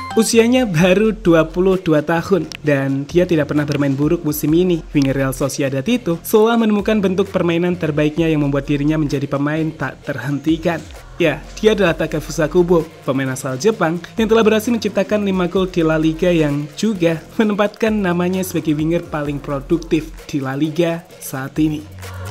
Usianya baru 22 tahun dan dia tidak pernah bermain buruk musim ini. Winger Real Sociedad itu seolah menemukan bentuk permainan terbaiknya yang membuat dirinya menjadi pemain tak terhentikan. Ya, dia adalah Takefusa Kubo, pemain asal Jepang yang telah berhasil menciptakan 5 gol di La Liga yang juga menempatkan namanya sebagai winger paling produktif di La Liga saat ini.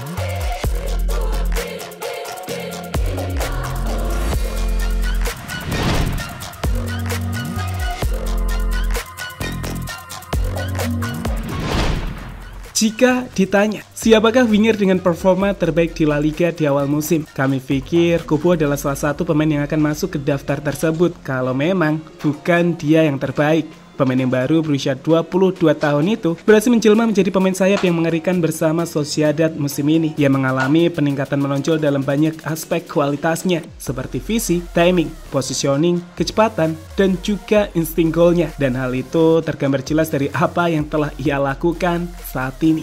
Jika ditanya, siapakah winger dengan performa terbaik di La Liga di awal musim? Kami pikir Kubo adalah salah satu pemain yang akan masuk ke daftar tersebut kalau memang bukan dia yang terbaik. Pemain yang baru berusia 22 tahun itu berhasil menjelma menjadi pemain sayap yang mengerikan bersama Sociedad musim ini. Ia mengalami peningkatan menonjol dalam banyak aspek kualitasnya, seperti visi, timing, positioning, kecepatan, dan juga insting golnya. Dan hal itu tergambar jelas dari apa yang telah ia lakukan saat ini.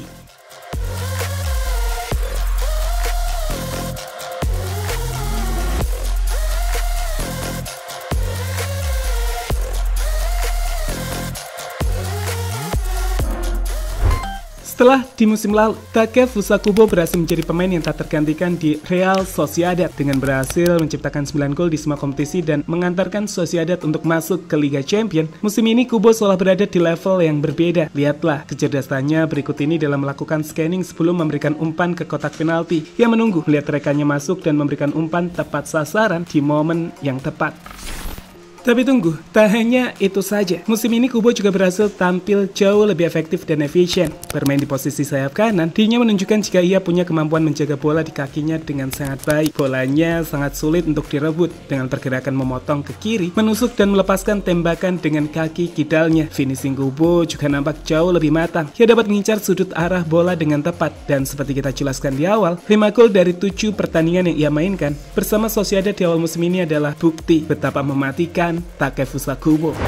Setelah di musim lalu, Takefusa Kubo berhasil menjadi pemain yang tak tergantikan di Real Sociedad dengan berhasil menciptakan 9 gol di semua kompetisi dan mengantarkan Sociedad untuk masuk ke Liga Champions. Musim ini Kubo seolah berada di level yang berbeda. Lihatlah kecerdasannya berikut ini dalam melakukan scanning sebelum memberikan umpan ke kotak penalti. Ia menunggu melihat rekannya masuk dan memberikan umpan tepat sasaran di momen yang tepat. Tapi tunggu, tak hanya itu saja. Musim ini Kubo juga berhasil tampil jauh lebih efektif dan efisien. Bermain di posisi sayap kanan, dirinya menunjukkan jika ia punya kemampuan menjaga bola di kakinya dengan sangat baik. Bolanya sangat sulit untuk direbut dengan pergerakan memotong ke kiri, menusuk dan melepaskan tembakan dengan kaki kidalnya. Finishing Kubo juga nampak jauh lebih matang. Ia dapat mengincar sudut arah bola dengan tepat. Dan seperti kita jelaskan di awal, 5 gol dari 7 pertandingan yang ia mainkan bersama Sociedad di awal musim ini adalah bukti betapa mematikan Takefusa Kubo.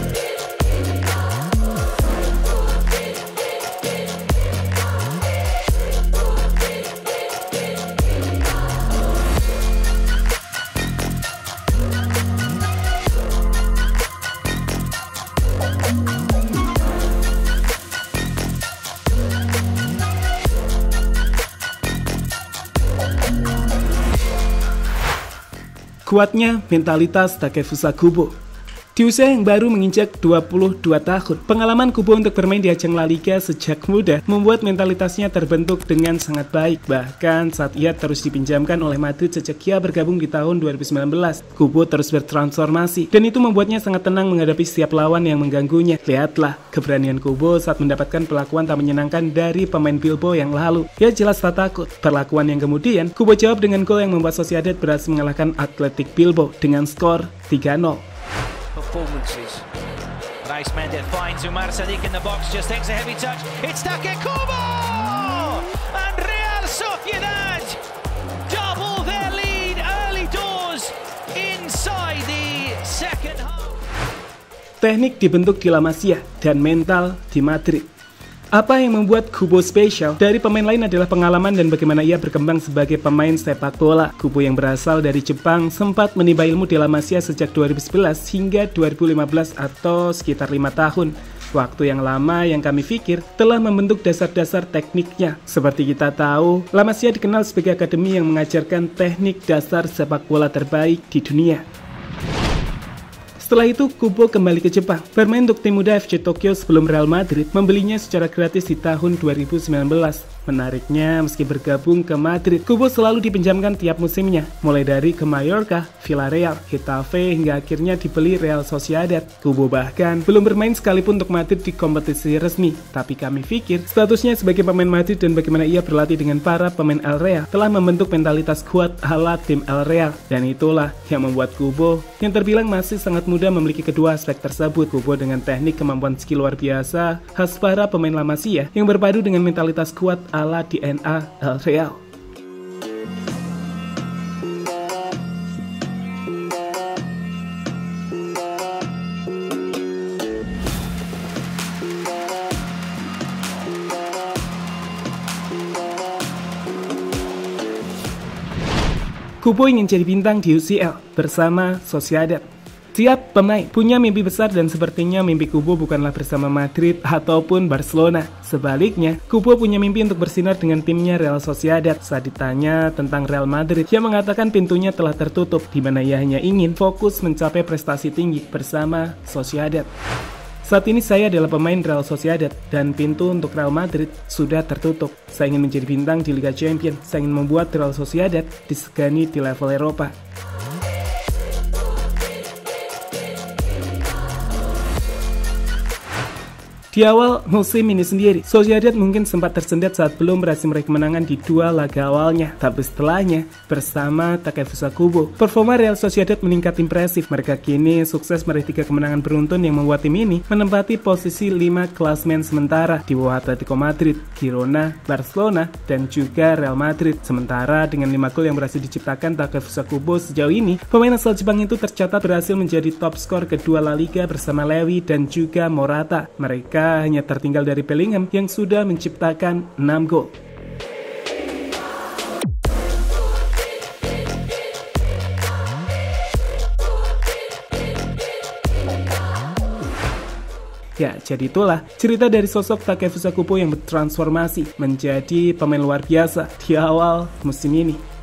Kuatnya mentalitas Takefusa Kubo. Di usia yang baru menginjak 22 tahun, pengalaman Kubo untuk bermain di ajang La Liga sejak muda membuat mentalitasnya terbentuk dengan sangat baik. Bahkan saat ia terus dipinjamkan oleh Madrid sejak ia bergabung di tahun 2019, Kubo terus bertransformasi dan itu membuatnya sangat tenang menghadapi setiap lawan yang mengganggunya. Lihatlah keberanian Kubo saat mendapatkan perlakuan tak menyenangkan dari pemain Bilbao yang lalu. Ia jelas tak takut. Perlakuan yang kemudian Kubo jawab dengan gol yang membuat Sociedad berhasil mengalahkan Athletic Bilbao dengan skor 3-0. Performances. Reis Mendes finds Umar Sadiq in the box, just takes a heavy touch. It's Take Kubo! And Real Sociedad double their lead early doors inside the second half. Teknik dibentuk di La Masia dan mental di Madrid. Apa yang membuat Kubo spesial dari pemain lain adalah pengalaman dan bagaimana ia berkembang sebagai pemain sepak bola. Kubo yang berasal dari Jepang sempat menimba ilmu di La Masia sejak 2011 hingga 2015 atau sekitar 5 tahun. Waktu yang lama yang kami pikir telah membentuk dasar-dasar tekniknya. Seperti kita tahu, La Masia dikenal sebagai akademi yang mengajarkan teknik dasar sepak bola terbaik di dunia. Setelah itu, Kubo kembali ke Jepang, bermain untuk tim muda FC Tokyo sebelum Real Madrid membelinya secara gratis di tahun 2019. Menariknya, meski bergabung ke Madrid, Kubo selalu dipinjamkan tiap musimnya, mulai dari ke Mallorca, Villarreal, Getafe, hingga akhirnya dibeli Real Sociedad. Kubo bahkan belum bermain sekalipun untuk Madrid di kompetisi resmi, tapi kami pikir statusnya sebagai pemain Madrid dan bagaimana ia berlatih dengan para pemain El Real telah membentuk mentalitas kuat ala tim El Real, dan itulah yang membuat Kubo yang terbilang masih sangat muda memiliki kedua aspek tersebut. Kubo dengan teknik kemampuan skill luar biasa khas para pemain La Masia yang berpadu dengan mentalitas kuat ala DNA El Real. Kubo ingin jadi bintang di UCL bersama Sociedad. Setiap pemain punya mimpi besar dan sepertinya mimpi Kubo bukanlah bersama Madrid ataupun Barcelona. Sebaliknya, Kubo punya mimpi untuk bersinar dengan timnya Real Sociedad. Saat ditanya tentang Real Madrid, ia mengatakan pintunya telah tertutup, di mana ia hanya ingin fokus mencapai prestasi tinggi bersama Sociedad. Saat ini saya adalah pemain Real Sociedad dan pintu untuk Real Madrid sudah tertutup. Saya ingin menjadi bintang di Liga Champions. Saya ingin membuat Real Sociedad disegani di level Eropa. Di awal musim ini sendiri, Sociedad mungkin sempat tersendat saat belum berhasil meraih kemenangan di 2 laga awalnya. Tapi setelahnya, bersama Takefusa Kubo, performa Real Sociedad meningkat impresif. Mereka kini sukses meraih 3 kemenangan beruntun yang membuat tim ini menempati posisi 5 klasmen sementara di bawah Atletico Madrid, Girona, Barcelona, dan juga Real Madrid. Sementara dengan 5 gol yang berhasil diciptakan Takefusa Kubo sejauh ini, pemain asal Jepang itu tercatat berhasil menjadi top skor kedua La Liga bersama Lewy dan juga Morata. Mereka hanya tertinggal dari Bellingham yang sudah menciptakan 6 gol. Ya, jadi itulah cerita dari sosok Takefusa Kubo yang bertransformasi menjadi pemain luar biasa di awal musim ini.